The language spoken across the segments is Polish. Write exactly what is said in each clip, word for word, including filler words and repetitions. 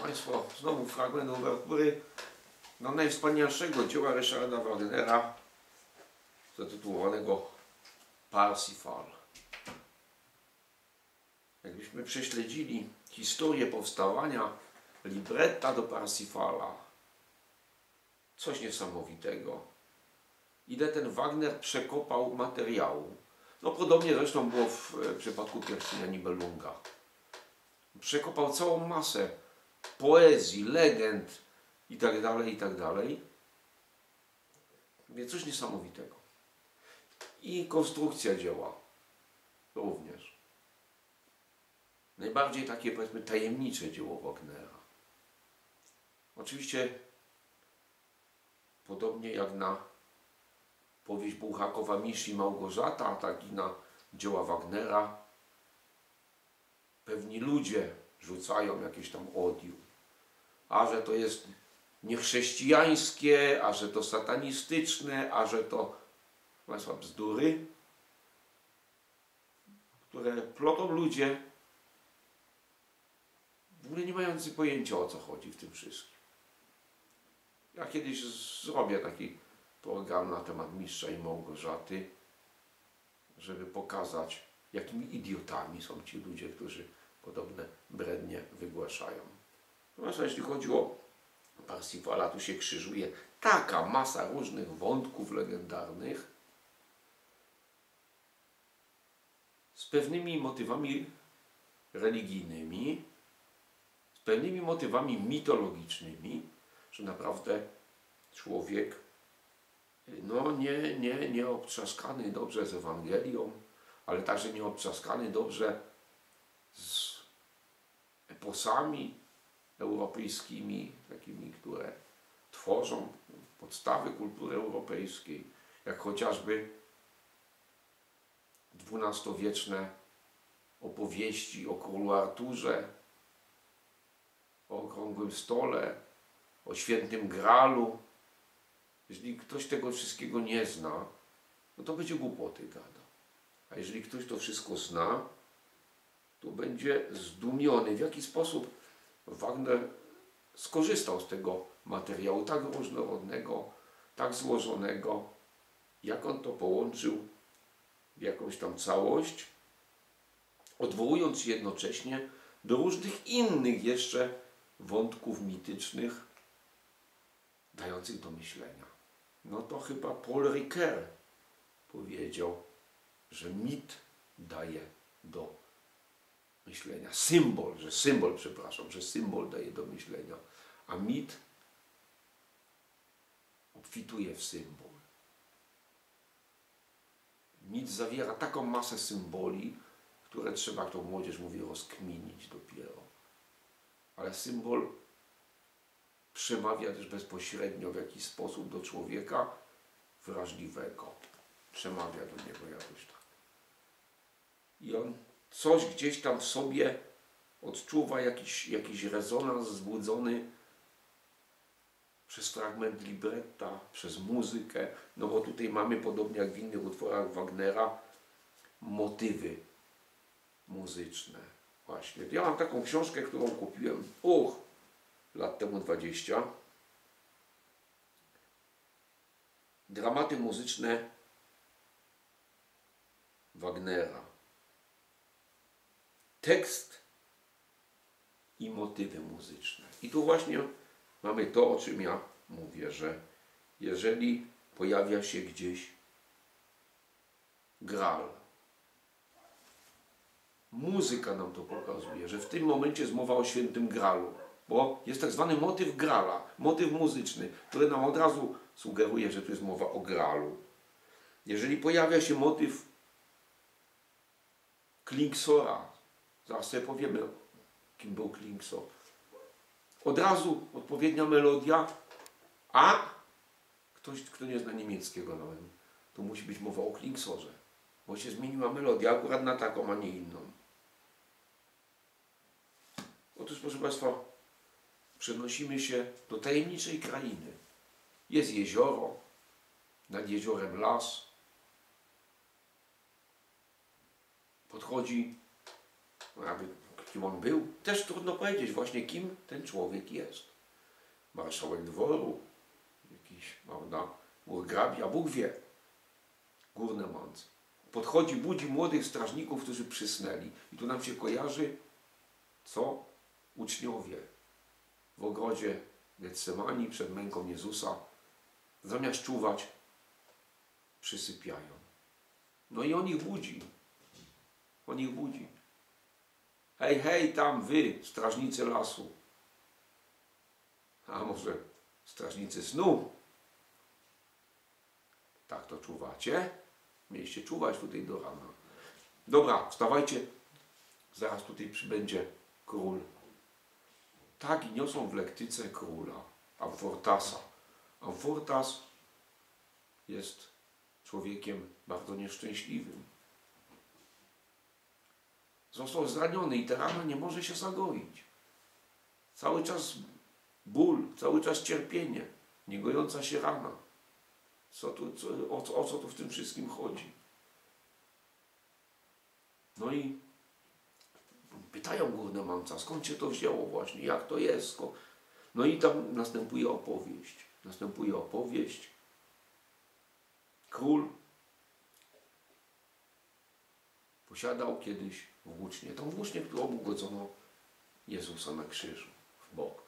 Państwo, znowu fragment uwertury do najwspanialszego dzieła Ryszarda Wagnera zatytułowanego Parsifal. Jakbyśmy prześledzili historię powstawania libretta do Parsifala, coś niesamowitego. Ile ten Wagner przekopał materiału. No podobnie zresztą było w przypadku Pierścienia Nibelunga. Przekopał całą masę poezji, legend i tak dalej, i tak dalej. Więc coś niesamowitego. I konstrukcja dzieła również. Najbardziej takie, powiedzmy, tajemnicze dzieło Wagnera. Oczywiście podobnie jak na powieść Bułhakowa Misz i Małgorzata, tak i na dzieła Wagnera pewni ludzie rzucają jakieś tam odium. A że to jest niechrześcijańskie, a że to satanistyczne, a że to Państwa bzdury, które plotą ludzie w ogóle nie mający pojęcia, o co chodzi w tym wszystkim. Ja kiedyś zrobię taki program na temat Mistrza i Małgorzaty, żeby pokazać, jakimi idiotami są ci ludzie, którzy podobne brednie wygłaszają. Natomiast jeśli chodzi o Parsifala, tu się krzyżuje taka masa różnych wątków legendarnych z pewnymi motywami religijnymi, z pewnymi motywami mitologicznymi, że naprawdę człowiek no nie, nie, nie obtrzaskany dobrze z Ewangelią, ale także nie obtrzaskany dobrze z eposami europejskimi, takimi, które tworzą podstawy kultury europejskiej, jak chociażby dwunastowieczne opowieści o królu Arturze, o okrągłym stole, o świętym Gralu. Jeżeli ktoś tego wszystkiego nie zna, no to będzie głupoty gadał. A jeżeli ktoś to wszystko zna, to będzie zdumiony, w jaki sposób Wagner skorzystał z tego materiału tak różnorodnego, tak złożonego, jak on to połączył w jakąś tam całość, odwołując się jednocześnie do różnych innych jeszcze wątków mitycznych, dających do myślenia. No to chyba Paul Ricoeur powiedział, że mit daje do myślenia. Symbol, że symbol, przepraszam, że symbol daje do myślenia, a mit obfituje w symbol. Mit zawiera taką masę symboli, które trzeba, jak to młodzież mówi, rozkminić dopiero. Ale symbol przemawia też bezpośrednio w jakiś sposób do człowieka wrażliwego. Przemawia do niego jakoś tak. I on coś gdzieś tam w sobie odczuwa, jakiś, jakiś rezonans wzbudzony przez fragment libretta, przez muzykę. No bo tutaj mamy, podobnie jak w innych utworach Wagnera, motywy muzyczne. Właśnie. Ja mam taką książkę, którą kupiłem, uch, lat temu dwadzieścia. Dramaty muzyczne Wagnera. Tekst i motywy muzyczne. I tu właśnie mamy to, o czym ja mówię, że jeżeli pojawia się gdzieś Graal, muzyka nam to pokazuje, że w tym momencie jest mowa o świętym Graalu, bo jest tak zwany motyw Graala, motyw muzyczny, który nam od razu sugeruje, że tu jest mowa o Graalu. Jeżeli pojawia się motyw Klingsora, zaraz sobie powiemy, kim był Klingsor, od razu odpowiednia melodia, a ktoś, kto nie zna niemieckiego nawet, to musi być mowa o Klingsorze, bo się zmieniła melodia akurat na taką, a nie inną. Otóż, proszę Państwa, przenosimy się do tajemniczej krainy. Jest jezioro, nad jeziorem las. Podchodzi, no jakby kim on był? Też trudno powiedzieć właśnie, kim ten człowiek jest. Marszałek dworu, jakiś, prawda, burgrabia, Bóg wie. Górnemans. Podchodzi, budzi młodych strażników, którzy przysnęli. I tu nam się kojarzy, co uczniowie w ogrodzie Getsemani przed męką Jezusa, zamiast czuwać, przysypiają. No i on ich budzi. On ich budzi. Hej, hej, tam wy, strażnicy lasu. A może strażnicy snu? Tak to czuwacie? Mieliście czuwać tutaj do rana. Dobra, wstawajcie. Zaraz tutaj przybędzie król. Tak i niosą w lektyce króla, Amfortasa. Amfortas jest człowiekiem bardzo nieszczęśliwym. Został zraniony i ta rana nie może się zagoić. Cały czas ból, cały czas cierpienie, niegojąca się rana. Co tu, co, o, o co tu w tym wszystkim chodzi? No i pytają górnemanca, skąd się to wzięło właśnie, jak to jest. Skąd? No i tam następuje opowieść. Następuje opowieść. Król posiadał kiedyś włócznię. Tą włócznię, którą ugodzono Jezusa na krzyżu, w bok.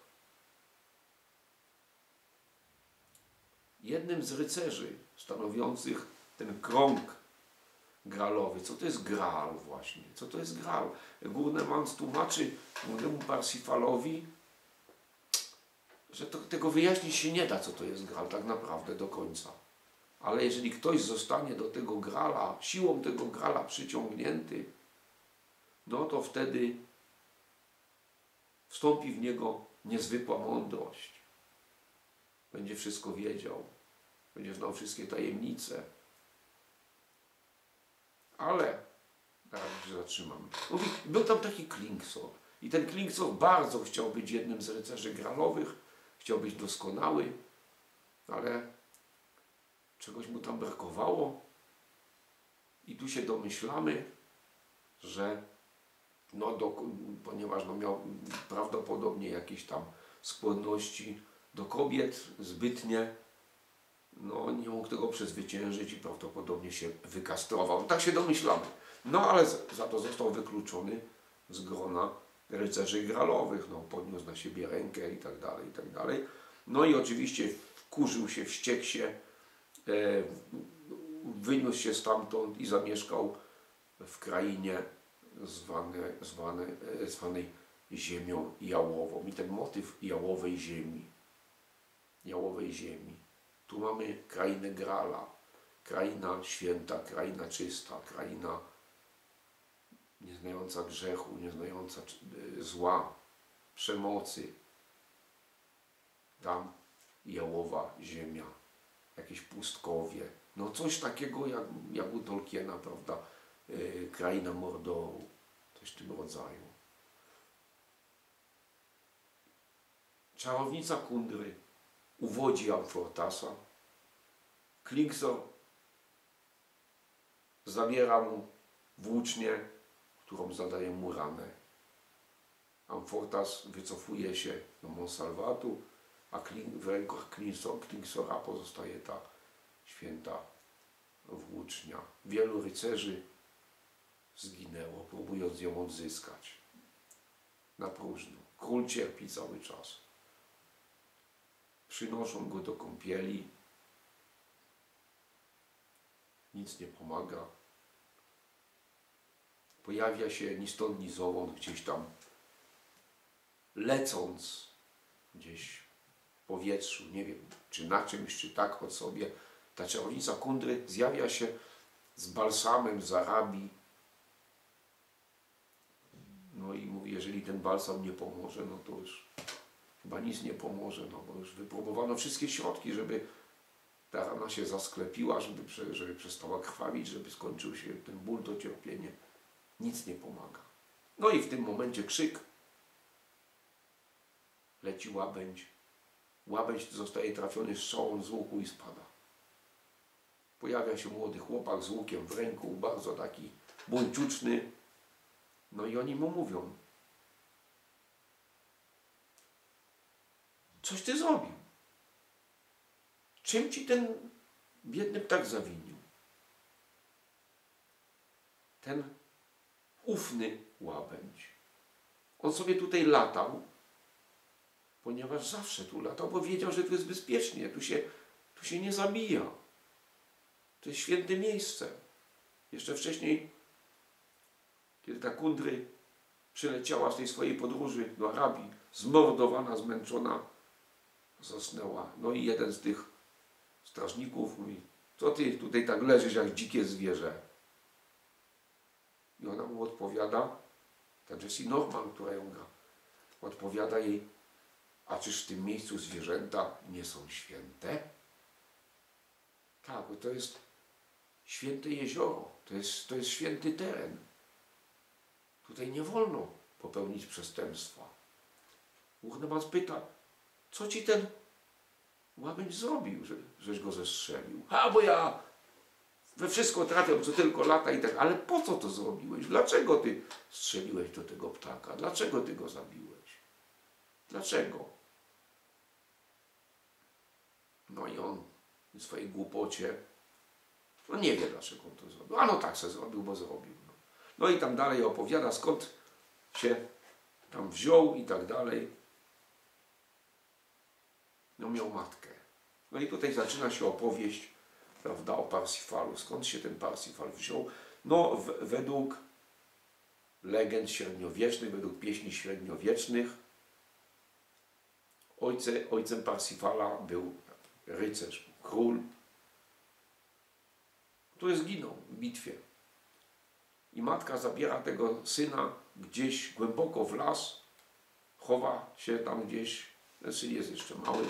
Jednym z rycerzy stanowiących ten krąg gralowy. Co to jest Graal właśnie? Co to jest Graal? Górnemans tłumaczy młodemu Parsifalowi, że to, tego wyjaśnić się nie da, co to jest Graal tak naprawdę do końca. Ale jeżeli ktoś zostanie do tego Grala, siłą tego Grala przyciągnięty, no to wtedy wstąpi w niego niezwykła mądrość. Będzie wszystko wiedział. Będzie znał wszystkie tajemnice. Ale, teraz się zatrzymam. Mówi, był tam taki Klingsor. I ten Klingsor bardzo chciał być jednym z rycerzy gralowych. Chciał być doskonały. Ale czegoś mu tam brakowało. I tu się domyślamy, że no, do, ponieważ no, miał prawdopodobnie jakieś tam skłonności do kobiet zbytnie, no nie mógł tego przezwyciężyć i prawdopodobnie się wykastrował. Tak się domyślamy. No ale za to został wykluczony z grona rycerzy gralowych. No, podniósł na siebie rękę i tak dalej, i tak dalej. No i oczywiście wkurzył się, wściekł się, e, wyniósł się stamtąd i zamieszkał w krainie zwane, zwane, e, zwanej ziemią jałową. I ten motyw jałowej ziemi, jałowej ziemi. Tu mamy krainę Grala, kraina święta, kraina czysta, kraina nieznająca grzechu, nieznająca zła, przemocy. Tam jałowa ziemia, jakieś pustkowie, no coś takiego jak, jak u Tolkiena, prawda, yy, kraina Mordoru, coś w tym rodzaju. Czarownica Kundry uwodzi Amfortasa. Klingsor zabiera mu włócznię, którą zadaje mu ranę. Amfortas wycofuje się do Monsalvatu, a w rękach Klingsora pozostaje ta święta włócznia. Wielu rycerzy zginęło, próbując ją odzyskać. Na próżno. Król cierpi cały czas. Przynoszą go do kąpieli. Nic nie pomaga. Pojawia się ni stąd, ni zowąd gdzieś tam, lecąc gdzieś w powietrzu, nie wiem, czy na czymś, czy tak od sobie, ta czarownica Kundry zjawia się z balsamem z Arabii. No i mówi, jeżeli ten balsam nie pomoże, no to już chyba nic nie pomoże, no bo już wypróbowano wszystkie środki, żeby ta rana się zasklepiła, żeby, żeby przestała krwawić, żeby skończył się ten ból, to cierpienie. Nic nie pomaga. No i w tym momencie krzyk. Leci łabędź. Łabędź zostaje trafiony strzałą z łuku i spada. Pojawia się młody chłopak z łukiem w ręku, bardzo taki buńczuczny. No i oni mu mówią, Coś ty zrobił. Czym ci ten biedny ptak zawinił? Ten ufny łabędź. On sobie tutaj latał, ponieważ zawsze tu latał, bo wiedział, że tu jest bezpiecznie, tu się, tu się nie zabija. To jest święte miejsce. Jeszcze wcześniej, kiedy ta kundry przyleciała z tej swojej podróży do Arabii, zmordowana, zmęczona, zasnęła. No i jeden z tych strażników mówi: co ty tutaj tak leżysz jak dzikie zwierzę? I ona mu odpowiada, ta Jessie Norman, która ją gra, odpowiada jej: a czyż w tym miejscu zwierzęta nie są święte? Tak, bo to jest święte jezioro, to jest, to jest święty teren. Tutaj nie wolno popełnić przestępstwa. Górnemas pyta: co ci ten łabędź zrobił, że, żeś go zestrzelił? A, bo ja we wszystko trafiam, co tylko lata i tak. Ale po co to zrobiłeś? Dlaczego ty strzeliłeś do tego ptaka? Dlaczego ty go zabiłeś? Dlaczego? No i on w swojej głupocie, no nie wie, dlaczego on to zrobił. A no tak se zrobił, bo zrobił. No, no i tam dalej opowiada, skąd się tam wziął i tak dalej. No miał matkę. No i tutaj zaczyna się opowieść, prawda, o Parsifalu. Skąd się ten Parsifal wziął? No w, według legend średniowiecznych, według pieśni średniowiecznych, ojce, ojcem Parsifala był rycerz, król, który zginął w bitwie. I matka zabiera tego syna gdzieś głęboko w las, chowa się tam gdzieś, ten syn jest jeszcze mały,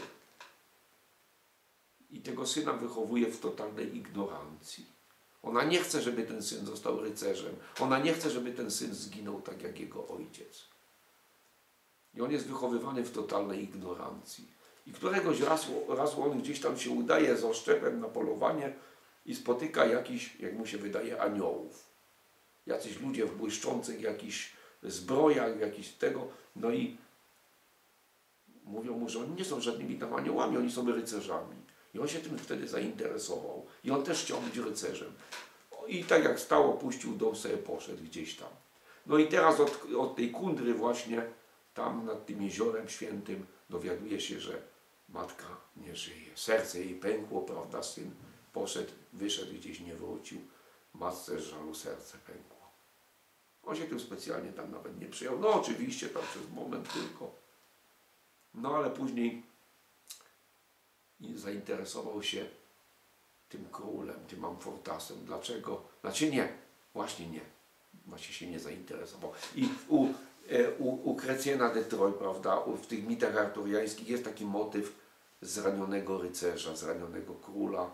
i tego syna wychowuje w totalnej ignorancji. Ona nie chce, żeby ten syn został rycerzem. Ona nie chce, żeby ten syn zginął tak jak jego ojciec. I on jest wychowywany w totalnej ignorancji. I któregoś razu, razu on gdzieś tam się udaje z oszczepem na polowanie i spotyka jakiś, jak mu się wydaje, aniołów. Jacyś ludzie w błyszczących jakichś zbrojach, jakiś tego. No i mówią mu, że oni nie są żadnymi tam aniołami, oni są rycerzami. I on się tym wtedy zainteresował. I on też chciał być rycerzem. I tak jak stało, puścił dom, sobie poszedł gdzieś tam. No i teraz od, od tej kundry właśnie tam nad tym jeziorem świętym dowiaduje się, że matka nie żyje. Serce jej pękło, prawda, syn poszedł, wyszedł, gdzieś nie wrócił. Matce z żalu serce pękło. On się tym specjalnie tam nawet nie przyjął. No oczywiście tam przez moment tylko. No ale później zainteresował się tym królem, tym Amfortasem. Dlaczego? Znaczy nie, właśnie nie. Właśnie się nie zainteresował. I u, u, u Chrétiena de Troyes, prawda, w tych mitach arturiańskich jest taki motyw zranionego rycerza, zranionego króla.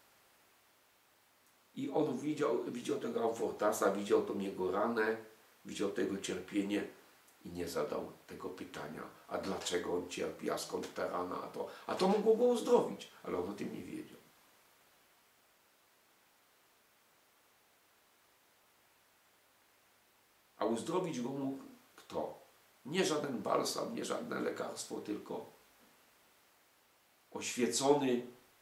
I on widział, widział tego Amfortasa, widział tą jego ranę, widział tego cierpienie i nie zadał tego pytania, a dlaczego on cierpi, a skąd ta rana, a to, a to mogło go uzdrowić, ale on o tym nie wiedział. A uzdrowić go mógł kto? Nie żaden balsam, nie żadne lekarstwo, tylko oświecony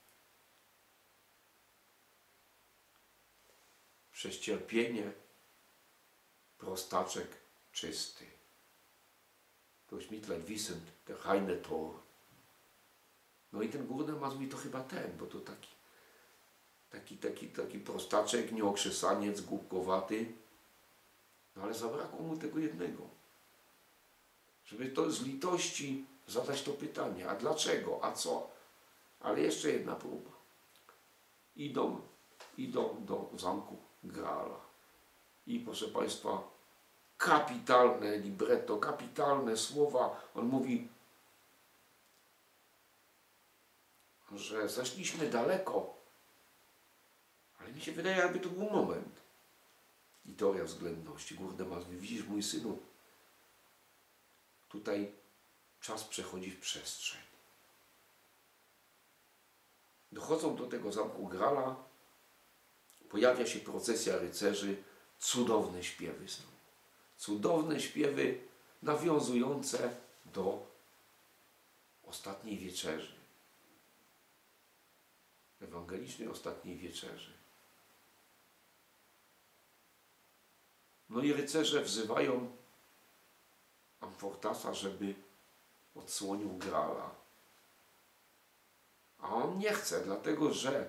przez cierpienie prostaczek czysty. Durch Mitleid wissend, der reine Tor. No i ten Górnemas mówi, to chyba ten, bo to taki, taki, taki, taki prostaczek, nieokrzesaniec, głupkowaty. No ale zabrakło mu tego jednego. Żeby to z litości zadać to pytanie, a dlaczego, a co? Ale jeszcze jedna próba. Idą, idą do zamku Graala. I proszę Państwa, kapitalne libretto, kapitalne słowa. On mówi, że zeszliśmy daleko, ale mi się wydaje, jakby to był moment. I teoria względności. Górnemas mówi, widzisz, mój synu, tutaj czas przechodzi w przestrzeń. Dochodzą do tego zamku Graala, pojawia się procesja rycerzy, cudowne śpiewy są. Cudowne śpiewy nawiązujące do ostatniego ostatniej wieczerzy. Ewangelicznej ostatniej wieczerzy. No i rycerze wzywają Amfortasa, żeby odsłonił Grala. A on nie chce, dlatego że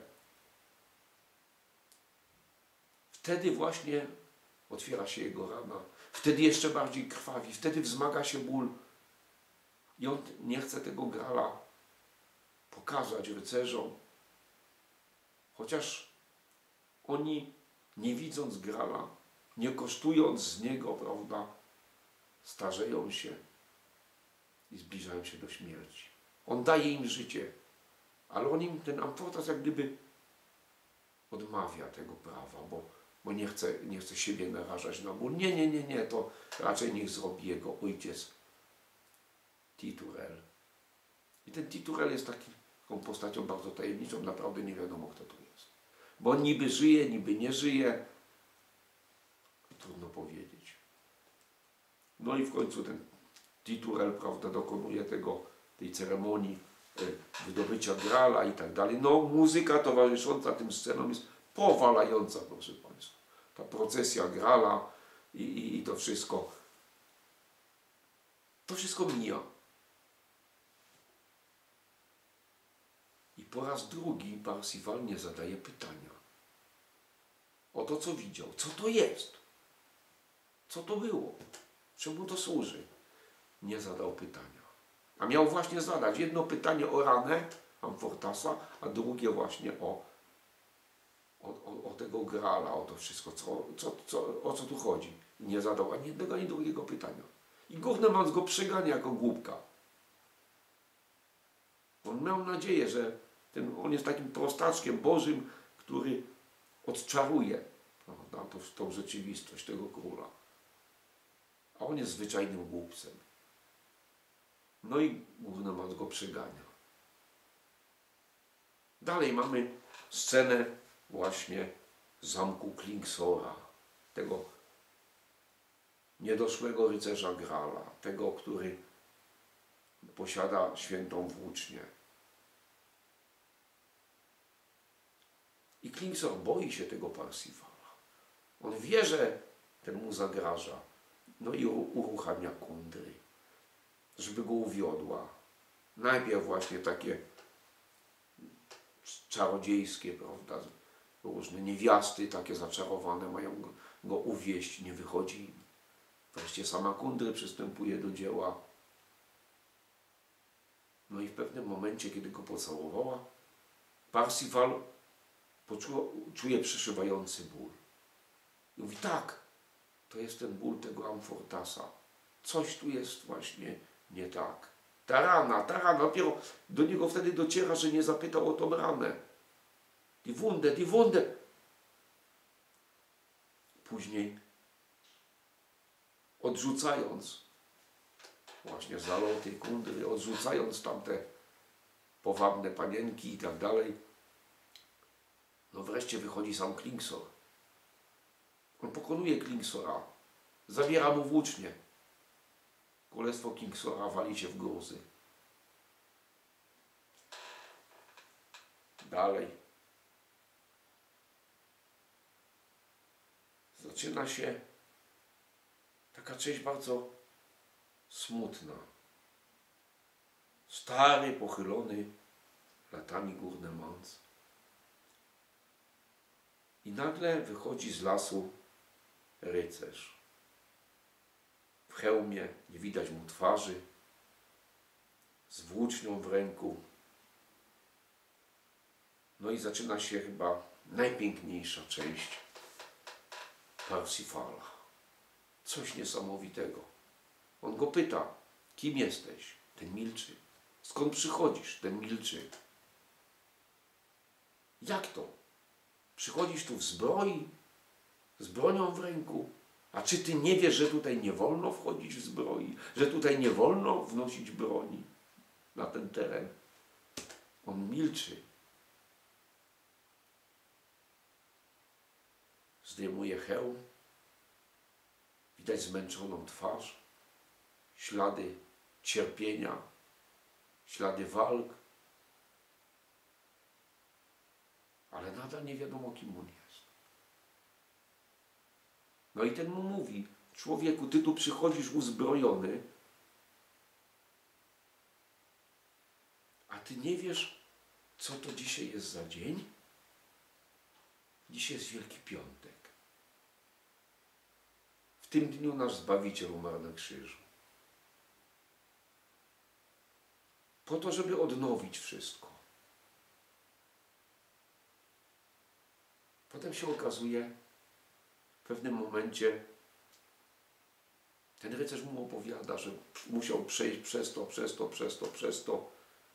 wtedy właśnie otwiera się jego rana. Wtedy jeszcze bardziej krwawi. Wtedy wzmaga się ból. I on nie chce tego Grala pokazać rycerzom. Chociaż oni, nie widząc Grala, nie kosztując z niego, prawda, starzeją się i zbliżają się do śmierci. On daje im życie, ale on im, ten Amfortas, jak gdyby odmawia tego prawa, bo, bo nie, chce, nie chce siebie narażać na ból. Nie, nie, nie, nie, to raczej niech zrobi jego ojciec Titurel. I ten Titurel jest taki, taką postacią bardzo tajemniczą, naprawdę nie wiadomo, kto to jest. Bo on niby żyje, niby nie żyje. Trudno powiedzieć. No i w końcu ten Titurel, prawda, dokonuje tego, tej ceremonii wydobycia Grala i tak dalej. No, muzyka towarzysząca tym scenom jest powalająca, proszę Państwa. Ta procesja Grala i, i, i to wszystko. To wszystko mija. I po raz drugi Parsifal nie zadaje pytania o to, co widział. Co to jest? Co to było? Czemu to służy? Nie zadał pytania. A miał właśnie zadać jedno pytanie o ranę Amfortasa, a drugie właśnie o, o, o, o tego Grala, o to wszystko, co, co, co, o co tu chodzi. I nie zadał ani jednego, ani drugiego pytania. I Gurnemanz go przegania jako głupka. On miał nadzieję, że ten, on jest takim prostaczkiem Bożym, który odczaruje, prawda, tą, tą rzeczywistość tego króla. A on jest zwyczajnym głupcem. No i Gurnemanz go przegania. Dalej mamy scenę właśnie zamku Klingsora, tego niedoszłego rycerza Grala, tego, który posiada świętą włócznię. I Klingsor boi się tego Parsifala. On wie, że ten mu zagraża. No i uruchamia kundry, żeby go uwiodła. Najpierw właśnie takie czarodziejskie, prawda, różne niewiasty takie zaczarowane mają go, go uwieść, nie wychodzi im. Wreszcie sama kundry przystępuje do dzieła. No i w pewnym momencie, kiedy go pocałowała, Parsifal czuje przeszywający ból. I mówi, tak, to jest ten ból tego Amfortasa. Coś tu jest właśnie nie tak. Ta rana, ta rana, dopiero do niego wtedy dociera, że nie zapytał o tą ranę. Die Wunde, die Wunde. Później, odrzucając właśnie zaloty, kundry, odrzucając tamte powabne panienki i tak dalej, no wreszcie wychodzi sam Klingsor. On pokonuje Klingsora, zabiera mu włócznię. Królestwo Klingsora wali się w gruzy. Dalej. Zaczyna się taka część bardzo smutna. Stary, pochylony latami Gurnemanz. I nagle wychodzi z lasu rycerz. W hełmie, nie widać mu twarzy, z włócznią w ręku. No i zaczyna się chyba najpiękniejsza część Parsifala. Coś niesamowitego. On go pyta, kim jesteś? Ten milczy. Skąd przychodzisz? Ten milczy. Jak to? Przychodzisz tu w zbroi, z bronią w ręku, a czy ty nie wiesz, że tutaj nie wolno wchodzić w zbroi, że tutaj nie wolno wnosić broni na ten teren? On milczy. Zdejmuje hełm, widać zmęczoną twarz, ślady cierpienia ślady walk, ale nadal nie wiadomo, kim on jest. No i ten mu mówi: człowieku, ty tu przychodzisz uzbrojony, a ty nie wiesz, co to dzisiaj jest za dzień? Dzisiaj jest Wielki Piątek. W tym dniu nasz Zbawiciel umarł na krzyżu. Po to, żeby odnowić wszystko. Potem się okazuje, w pewnym momencie ten rycerz mu opowiada, że musiał przejść przez to, przez to, przez to, przez to.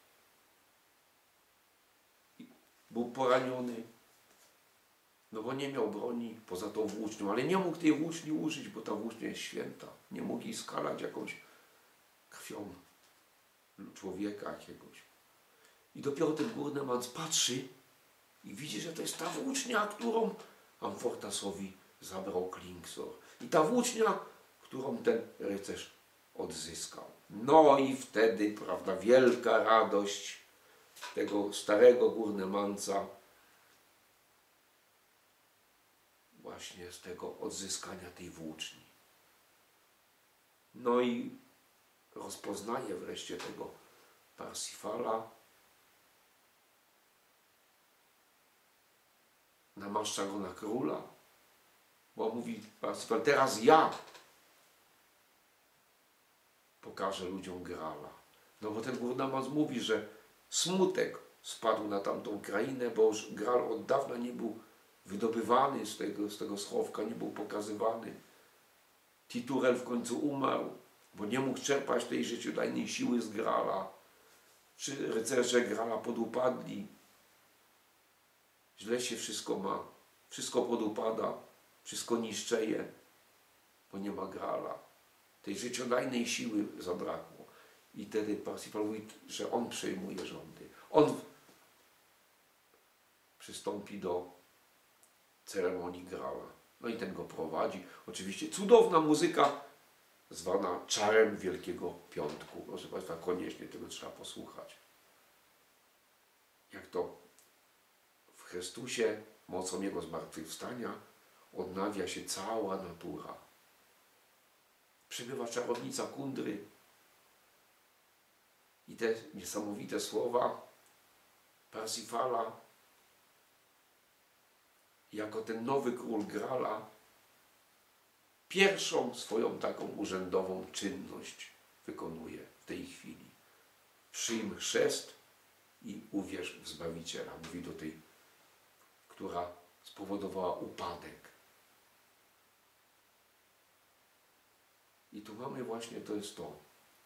I był poraniony, no bo nie miał broni poza tą włócznią, ale nie mógł tej włóczni użyć, bo ta włócznia jest święta. Nie mógł jej skalać jakąś krwią człowieka jakiegoś. I dopiero ten Gurnemanz patrzy i widzi, że to jest ta włócznia, którą Amfortasowi zabrał Klingsor. I ta włócznia, którą ten rycerz odzyskał. No i wtedy, prawda, wielka radość tego starego Gurnemanza właśnie z tego odzyskania tej włóczni. No i rozpoznaje wreszcie tego Parsifala, namaszcza go na króla, bo mówi Parsifal: teraz ja pokażę ludziom Grala. No bo ten Gurnemanz mówi, że smutek spadł na tamtą krainę, bo już Graal od dawna nie był wydobywany z tego, z tego schowka, nie był pokazywany. Titurel w końcu umarł, bo nie mógł czerpać tej życiodajnej siły z Graala. Czy rycerze Graala podupadli. Źle się wszystko ma. Wszystko podupada, wszystko niszczeje, bo nie ma Graala. Tej życiodajnej siły zabrakło. I wtedy Parsifal mówi, że on przejmuje rządy. On przystąpi do ceremonii Graala. No i ten go prowadzi. Oczywiście cudowna muzyka zwana czarem Wielkiego Piątku. Proszę Państwa, koniecznie tego trzeba posłuchać. Jak to w Chrystusie, mocą Jego zmartwychwstania, odnawia się cała natura. Przybywa czarownica Kundry i te niesamowite słowa Parsifala jako ten nowy król Graala pierwszą swoją taką urzędową czynność wykonuje w tej chwili. Przyjm chrzest i uwierz w Zbawiciela. Mówi do tej, która spowodowała upadek. I tu mamy właśnie, to jest to.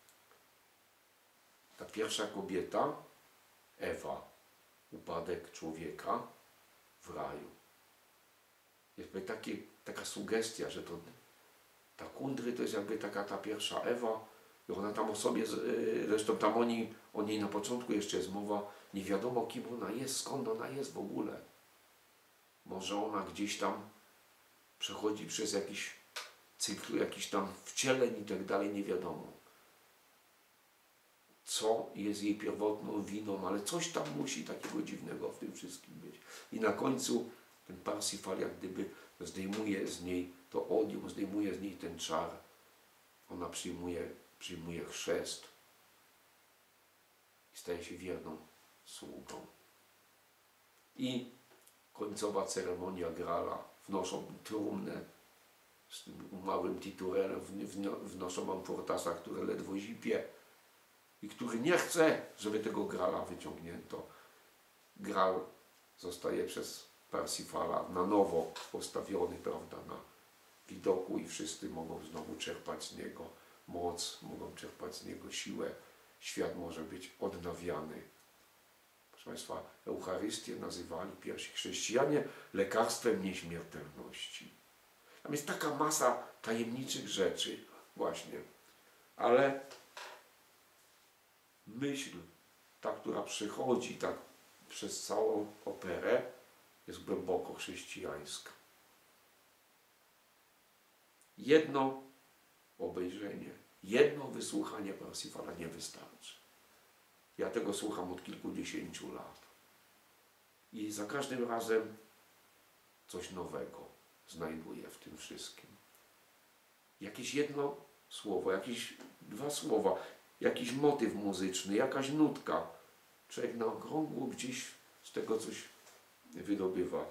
Ta pierwsza kobieta, Ewa, upadek człowieka w raju. Jest jakby taki, taka sugestia, że to ta Kundry to jest jakby taka ta pierwsza Ewa i ona tam o sobie, zresztą tam o niej, o niej na początku jeszcze jest mowa, nie wiadomo kim ona jest, skąd ona jest w ogóle. Może ona gdzieś tam przechodzi przez jakiś cykl, jakiś tam wcieleń i tak dalej, nie wiadomo. Co jest jej pierwotną winą, ale coś tam musi takiego dziwnego w tym wszystkim być. I na końcu ten Parsifal jak gdyby zdejmuje z niej to odium, zdejmuje z niej ten czar. Ona przyjmuje, przyjmuje chrzest i staje się wierną sługą. I końcowa ceremonia Graala. Wnoszą trumnę z tym małym Titurelem, wnoszą Amfortasa, który ledwo zipie i który nie chce, żeby tego Graala wyciągnięto. Graal zostaje przez Parsifala na nowo postawiony, prawda, na widoku i wszyscy mogą znowu czerpać z niego moc, mogą czerpać z niego siłę. Świat może być odnawiany. Proszę Państwa, Eucharystię nazywali pierwsi chrześcijanie lekarstwem nieśmiertelności. Tam jest taka masa tajemniczych rzeczy właśnie, ale myśl, ta, która przychodzi tak przez całą operę, jest głęboko chrześcijańska. Jedno obejrzenie, jedno wysłuchanie Parsifala nie wystarczy. Ja tego słucham od kilkudziesięciu lat. I za każdym razem coś nowego znajduję w tym wszystkim. Jakieś jedno słowo, jakieś dwa słowa, jakiś motyw muzyczny, jakaś nutka. Człowiek na okrągło gdzieś z tego coś wydobywa.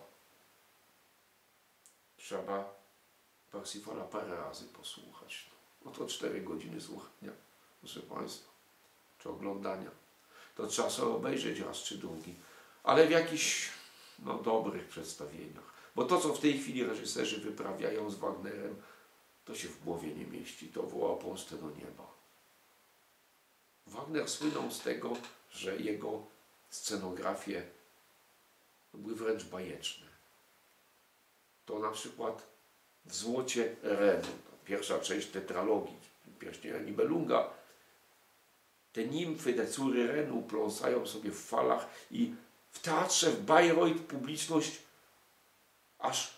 Trzeba Parsifala parę razy posłuchać. Oto cztery godziny słuchania, proszę Państwa, czy oglądania. To trzeba sobie obejrzeć raz czy drugi, ale w jakichś no, dobrych przedstawieniach. Bo to, co w tej chwili reżyserzy wyprawiają z Wagnerem, to się w głowie nie mieści. To woła pomstę do nieba. Wagner słynął z tego, że jego scenografie były wręcz bajeczne. To na przykład w Złocie Renu, pierwsza część tetralogii, Pierścienia Nibelunga, te nimfy, te córy Renu pląsają sobie w falach i w teatrze w Bayreuth publiczność aż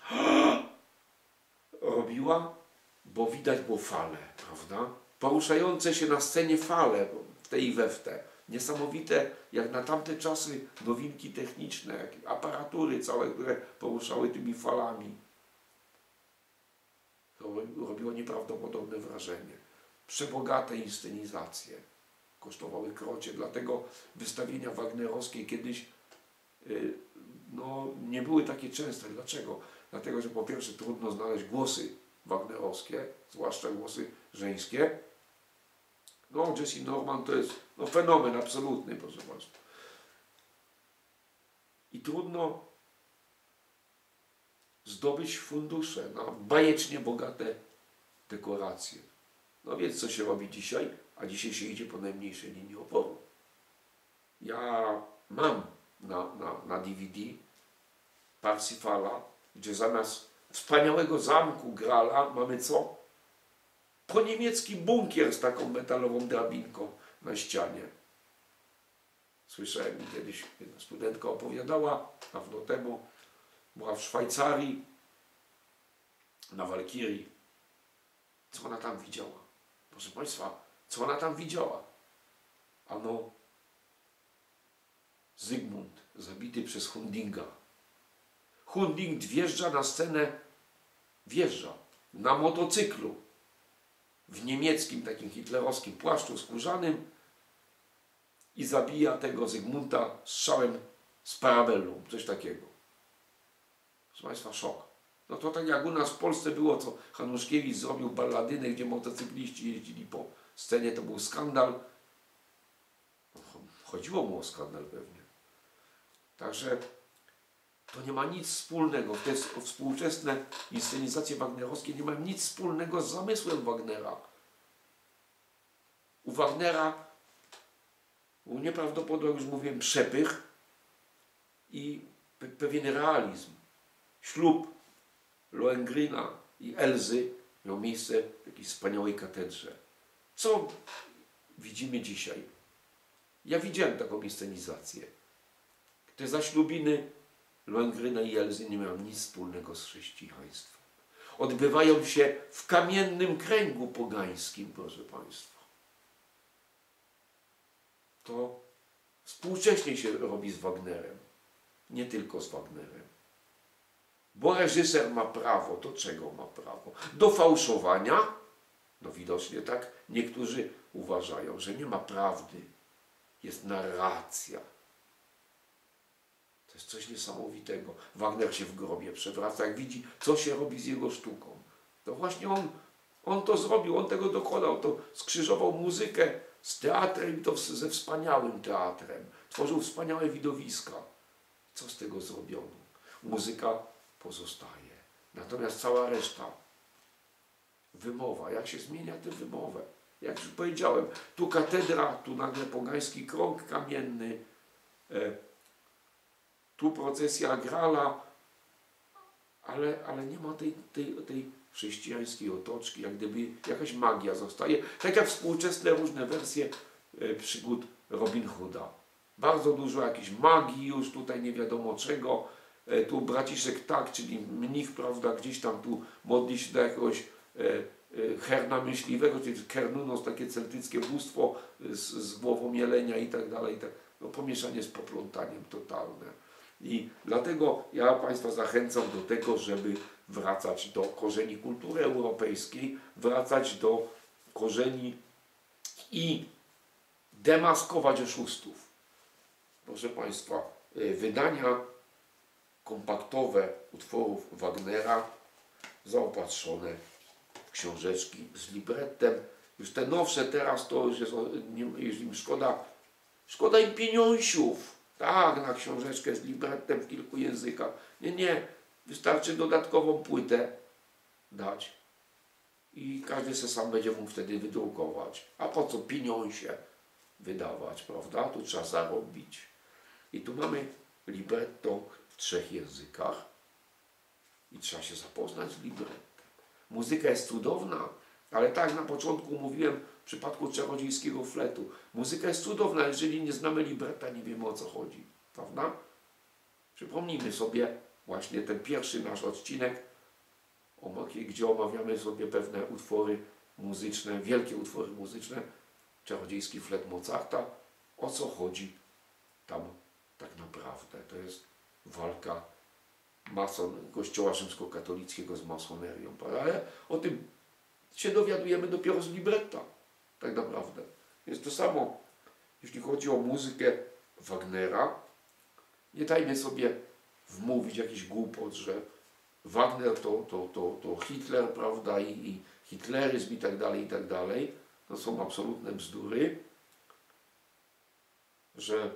robiła, bo widać było fale, prawda? Poruszające się na scenie fale, w tej i we w te. Niesamowite, jak na tamte czasy, nowinki techniczne, jak aparatury całe, które poruszały tymi falami. To robiło nieprawdopodobne wrażenie. Przebogate inscenizacje kosztowały krocie, dlatego wystawienia wagnerowskie kiedyś yy, no, nie były takie częste. Dlaczego? Dlatego, że po pierwsze trudno znaleźć głosy wagnerowskie, zwłaszcza głosy żeńskie. No, Jessie Norman to jest no, fenomen absolutny, proszę Państwa. I trudno zdobyć fundusze na bajecznie bogate dekoracje. No więc co się robi dzisiaj? A dzisiaj się idzie po najmniejszej linii oporu. Ja mam na, na, na D V D Parsifala, gdzie zamiast wspaniałego zamku Grala mamy co? Po niemiecki bunkier z taką metalową drabinką na ścianie. Słyszałem, mi kiedyś jedna studentka opowiadała dawno temu, była w Szwajcarii, na Walkirii. Co ona tam widziała? Proszę Państwa, co ona tam widziała? Ano Zygmunt, zabity przez Hundinga. Hunding wjeżdża na scenę, wjeżdża na motocyklu, w niemieckim, takim hitlerowskim płaszczu skórzanym i zabija tego Zygmunta strzałem z parabellum, coś takiego. Proszę Państwa, szok. No to tak jak u nas w Polsce było, co Hanuszkiewicz zrobił balladynę, gdzie motocykliści jeździli po scenie, to był skandal. Chodziło mu o skandal pewnie. Także to nie ma nic wspólnego, te współczesne inscenizacje wagnerowskie nie mają nic wspólnego z zamysłem Wagnera. U Wagnera był nieprawdopodobny, już mówiłem, przepych i pe pewien realizm. Ślub Lohengrina i Elzy miał miejsce w jakiejś wspaniałej katedrze. Co widzimy dzisiaj? Ja widziałem taką inscenizację. Te zaślubiny Lohengryna i Elzy nie mają nic wspólnego z chrześcijaństwem. Odbywają się w kamiennym kręgu pogańskim, proszę Państwa. To współcześnie się robi z Wagnerem. Nie tylko z Wagnerem. Bo reżyser ma prawo. Do czego ma prawo? Do fałszowania? No widocznie tak niektórzy uważają, że nie ma prawdy. Jest narracja. To jest coś niesamowitego. Wagner się w grobie przewraca, jak widzi, co się robi z jego sztuką. To właśnie on, on to zrobił, on tego dokonał, to skrzyżował muzykę z teatrem, to ze wspaniałym teatrem. Tworzył wspaniałe widowiska. Co z tego zrobiono? Muzyka pozostaje. Natomiast cała reszta, wymowa, jak się zmienia tę wymowę. Jak już powiedziałem, tu katedra, tu nagle pogański krąg kamienny, e, tu procesja Grala, ale, ale nie ma tej, tej, tej chrześcijańskiej otoczki, jak gdyby jakaś magia zostaje. Tak jak współczesne różne wersje e, przygód Robin Hooda. Bardzo dużo jakiejś magii już tutaj nie wiadomo czego. E, tu braciszek tak, czyli mnich, prawda, gdzieś tam tu modli się do jakiegoś e, herna myśliwego, czyli kernunos, takie celtyckie bóstwo z, z głową jelenia i tak dalej. No, pomieszanie z poplątaniem totalne. I dlatego ja Państwa zachęcam do tego, żeby wracać do korzeni kultury europejskiej, wracać do korzeni i demaskować oszustów. Proszę Państwa, wydania kompaktowe utworów Wagnera zaopatrzone w książeczki z librettem. Już te nowsze teraz to już jest, już im szkoda, szkoda im pieniążów. Tak, na książeczkę z librettem w kilku językach. Nie, nie, wystarczy dodatkową płytę dać i każdy se sam będzie mógł wtedy wydrukować. A po co pieniądze wydawać, prawda? Tu trzeba zarobić. I tu mamy libretto w trzech językach i trzeba się zapoznać z librettem. Muzyka jest cudowna, ale tak jak na początku mówiłem w przypadku czarodziejskiego fletu, muzyka jest cudowna, jeżeli nie znamy libretta, nie wiemy, o co chodzi, prawda? Przypomnijmy sobie właśnie ten pierwszy nasz odcinek, gdzie omawiamy sobie pewne utwory muzyczne, wielkie utwory muzyczne, czarodziejski flet Mozarta. O co chodzi tam tak naprawdę? To jest walka mason, kościoła rzymskokatolickiego z masonerią, ale o tym się dowiadujemy dopiero z libretta, tak naprawdę. Jest to samo, jeśli chodzi o muzykę Wagnera. Nie dajmy sobie wmówić jakiś głupot, że Wagner to, to, to, to Hitler, prawda, i, i hitleryzm i tak dalej, i tak dalej. To są absolutne bzdury, że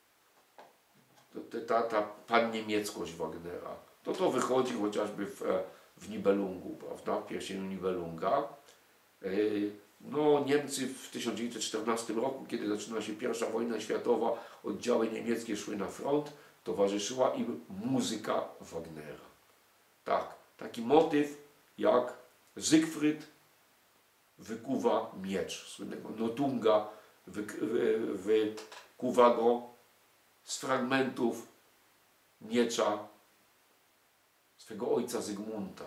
ta, ta panniemieckość Wagnera, to to wychodzi chociażby w, w Nibelungu, prawda, w pierścieniu Nibelunga. No, Niemcy w tysiąc dziewięćset czternastym roku, kiedy zaczyna się pierwsza wojna światowa, oddziały niemieckie szły na front, towarzyszyła im muzyka Wagnera. Tak, taki motyw jak Siegfried wykuwa miecz, słynnego Notunga wykuwa go z fragmentów miecza swego ojca Zygmunta.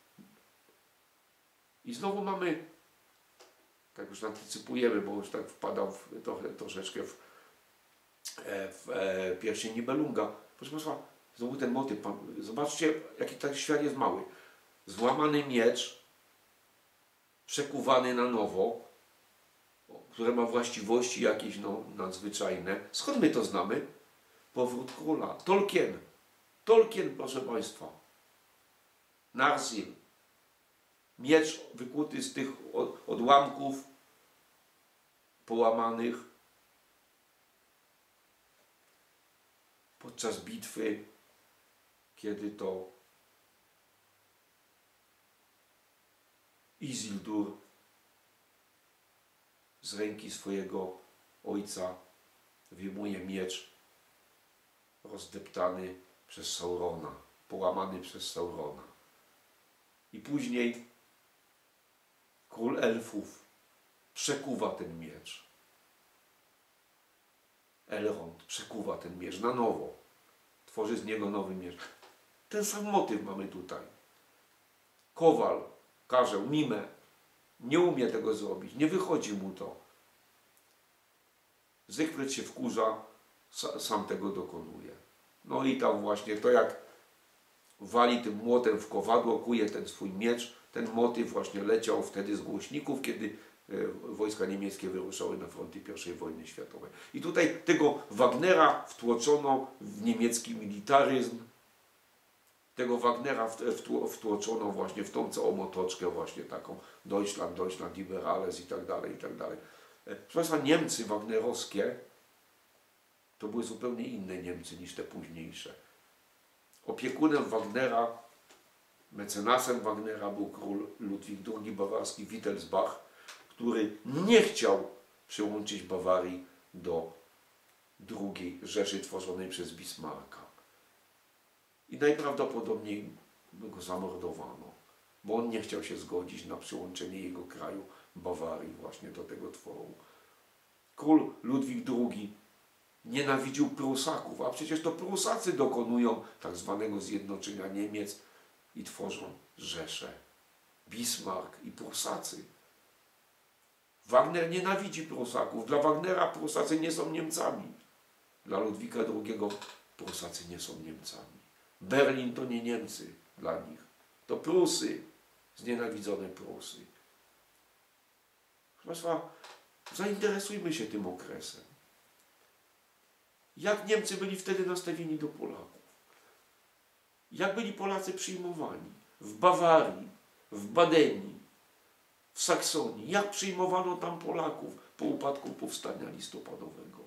I znowu mamy, tak już antycypujemy, bo już tak wpadam w, trochę, troszeczkę w, w e, pierścień Nibelunga. Proszę Państwa, znowu ten motyw. Zobaczcie, jaki ten świat jest mały. Złamany miecz, przekuwany na nowo, które ma właściwości jakieś no, nadzwyczajne. Skąd my to znamy? Powrót króla. Tolkien. Tolkien, proszę Państwa. Narsil. Miecz wykuty z tych odłamków połamanych podczas bitwy, kiedy to Isildur z ręki swojego ojca wyjmuje miecz rozdeptany przez Saurona, połamany przez Saurona. I później król elfów przekuwa ten miecz. Elrond przekuwa ten miecz na nowo. Tworzy z niego nowy miecz. Ten sam motyw mamy tutaj. Kowal, karzeł, Mimę nie umie tego zrobić. Nie wychodzi mu to. Zygfryd się wkurza, sam tego dokonuje. No i tam właśnie to, jak wali tym młotem w kowadło, kuje ten swój miecz. Ten motyw właśnie leciał wtedy z głośników, kiedy wojska niemieckie wyruszały na fronty pierwszej wojny światowej. I tutaj tego Wagnera wtłoczono w niemiecki militaryzm. Tego Wagnera wtłoczono właśnie w tą całą otoczkę właśnie taką Deutschland, Deutschland, Liberales i tak dalej, i tak dalej. Proszę Państwa, Niemcy wagnerowskie to były zupełnie inne Niemcy niż te późniejsze. Opiekunem Wagnera, mecenasem Wagnera był król Ludwik drugi bawarski, Wittelsbach, który nie chciał przyłączyć Bawarii do drugiej Rzeszy tworzonej przez Bismarcka. I najprawdopodobniej go zamordowano, bo on nie chciał się zgodzić na przyłączenie jego kraju, Bawarii, właśnie do tego tworu. Król Ludwik drugi nienawidził Prusaków, a przecież to Prusacy dokonują tak zwanego zjednoczenia Niemiec i tworzą Rzeszę. Bismarck i Prusacy. Wagner nienawidzi Prusaków. Dla Wagnera Prusacy nie są Niemcami. Dla Ludwika drugiego Prusacy nie są Niemcami. Berlin to nie Niemcy dla nich. To Prusy, znienawidzone Prusy. Proszę Państwa, zainteresujmy się tym okresem. Jak Niemcy byli wtedy nastawieni do Polaków? Jak byli Polacy przyjmowani? W Bawarii, w Badenii, w Saksonii. Jak przyjmowano tam Polaków po upadku powstania listopadowego?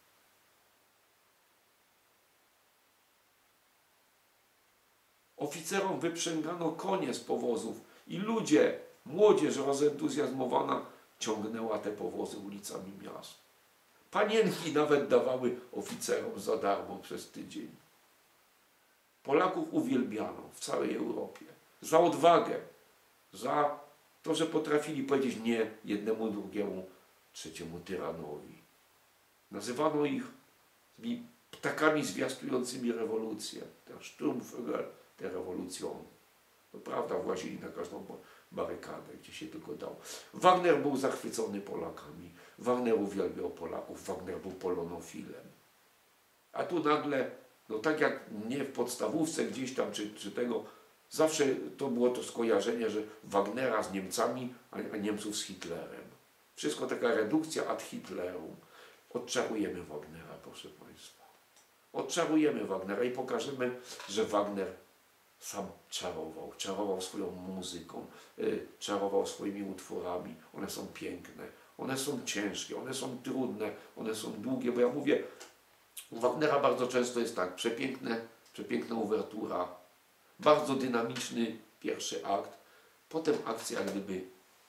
Oficerom wyprzęgano konie z powozów i ludzie, młodzież rozentuzjazmowana ciągnęła te powozy ulicami miast. Panienki nawet dawały oficerom za darmo przez tydzień. Polaków uwielbiano w całej Europie za odwagę, za to, że potrafili powiedzieć nie jednemu, drugiemu, trzeciemu tyranowi. Nazywano ich ptakami zwiastującymi rewolucję. Der Sturmvögel der Revolution. To prawda, włazili na każdą barykadę, gdzie się tylko dało. Wagner był zachwycony Polakami. Wagner uwielbiał Polaków. Wagner był polonofilem. A tu nagle, no tak jak nie w podstawówce gdzieś tam, czy, czy tego, zawsze to było to skojarzenie, że Wagnera z Niemcami, a, a Niemców z Hitlerem. Wszystko taka redukcja ad Hitlerum. Odczarujemy Wagnera, proszę Państwa. Odczarujemy Wagnera i pokażemy, że Wagner sam czarował. Czarował swoją muzyką, yy, czarował swoimi utworami. One są piękne, one są ciężkie, one są trudne, one są długie, bo ja mówię, u Wagnera bardzo często jest tak, przepiękne, przepiękna uwertura, bardzo dynamiczny pierwszy akt, potem akcja jak gdyby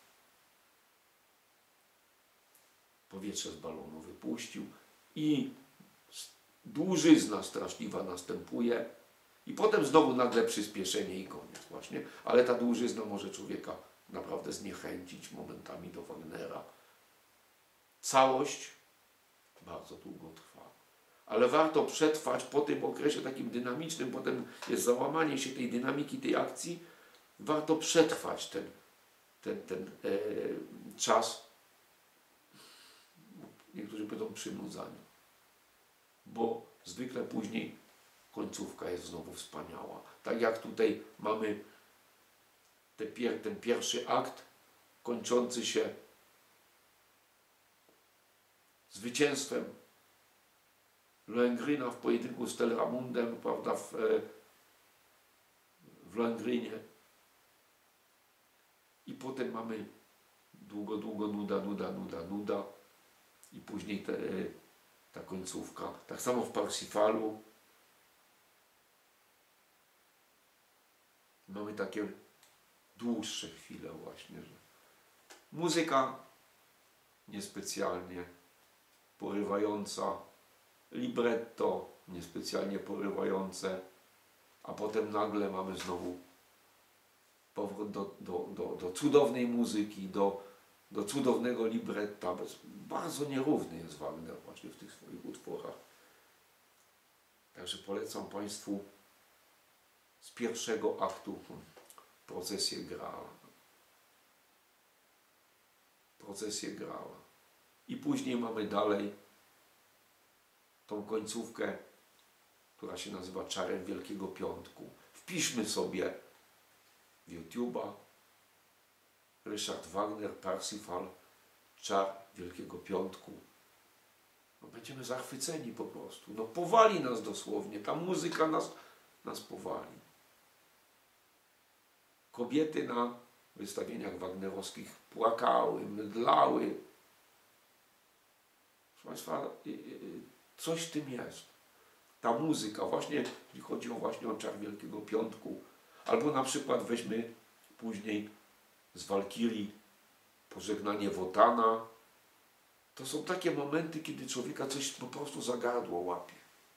powietrze z balonu wypuścił i dłużyzna straszliwa następuje i potem znowu nagle przyspieszenie i koniec właśnie. Ale ta dłużyzna może człowieka naprawdę zniechęcić momentami do Wagnera. Całość bardzo długo trwa. Ale warto przetrwać po tym okresie takim dynamicznym, potem jest załamanie się tej dynamiki, tej akcji. Warto przetrwać ten, ten, ten e, czas, niektórzy powiedzą przynudzania. Bo zwykle później końcówka jest znowu wspaniała. Tak jak tutaj mamy te pier ten pierwszy akt kończący się zwycięstwem Lohengryna w pojedynku z Telramundem, prawda, w, w Lohengrynie. I potem mamy długo, długo, nuda, nuda, nuda, nuda. I później te, ta końcówka. Tak samo w Parsifalu mamy takie dłuższe chwile właśnie, że muzyka niespecjalnie porywająca, libretto niespecjalnie porywające, a potem nagle mamy znowu powrót do, do, do, do cudownej muzyki, do, do cudownego libretta. Bardzo nierówny jest Wagner właśnie w tych swoich utworach. Także polecam Państwu z pierwszego aktu procesję Grala. Procesję Grala. I później mamy dalej tą końcówkę, która się nazywa Czarem Wielkiego Piątku. Wpiszmy sobie w YouTube'a Ryszard Wagner, Parsifal, Czar Wielkiego Piątku. No, będziemy zachwyceni po prostu. No, powali nas dosłownie. Ta muzyka nas, nas powali. Kobiety na wystawieniach wagnerowskich płakały, mydlały. Proszę Państwa, coś w tym jest. Ta muzyka, właśnie jeśli chodzi o właśnie o Czar Wielkiego Piątku, albo na przykład weźmy później z Walkirii Pożegnanie Wotana. To są takie momenty, kiedy człowieka coś po prostu za gardło łapie.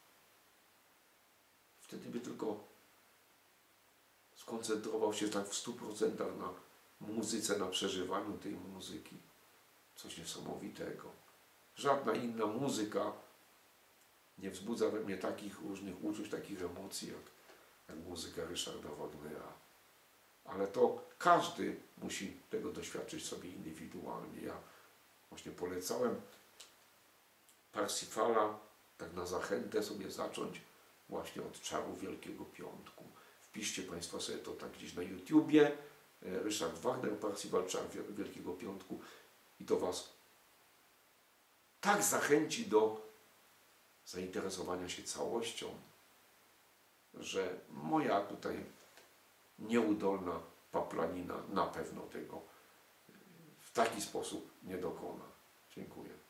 Wtedy by tylko skoncentrował się tak w stu procentach na muzyce, na przeżywaniu tej muzyki. Coś niesamowitego. Żadna inna muzyka nie wzbudza we mnie takich różnych uczuć, takich emocji, jak, jak muzyka Ryszarda Wagnera. ale to każdy musi tego doświadczyć sobie indywidualnie. Ja właśnie polecałem Parsifala tak na zachętę sobie zacząć właśnie od czaru Wielkiego Piątku. Wpiszcie Państwo sobie to tak gdzieś na YouTubie, Ryszard Wagner, Parsifal, czar Wielkiego Piątku, i to Was tak zachęci do zainteresowania się całością, że moja tutaj nieudolna paplanina na pewno tego w taki sposób nie dokona. Dziękuję.